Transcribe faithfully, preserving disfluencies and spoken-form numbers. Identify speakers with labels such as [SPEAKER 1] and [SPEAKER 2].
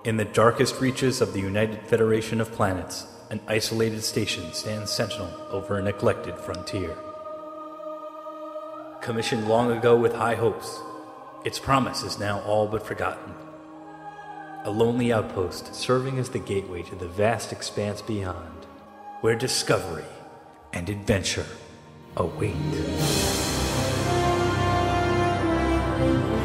[SPEAKER 1] In the darkest reaches of the United Federation of Planets, an isolated station stands sentinel over a neglected frontier. Commissioned long ago with high hopes, its promise is now all but forgotten. A lonely outpost serving as the gateway to the vast expanse beyond, where discovery and adventure await.